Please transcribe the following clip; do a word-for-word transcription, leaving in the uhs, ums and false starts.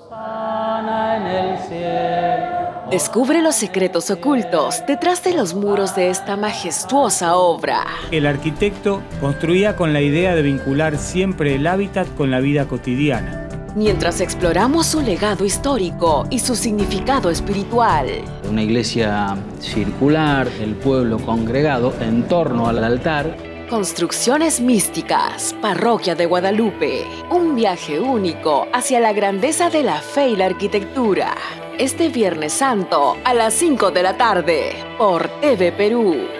Sana en el cielo. Descubre los secretos ocultos detrás de los muros de esta majestuosa obra. El arquitecto construía con la idea de vincular siempre el hábitat con la vida cotidiana. Mientras exploramos su legado histórico y su significado espiritual. Una iglesia circular, el pueblo congregado en torno al altar. Construcciones místicas, Parroquia de Guadalupe. Un viaje único hacia la grandeza de la fe y la arquitectura. Este Viernes Santo a las cinco de la tarde por T V Perú.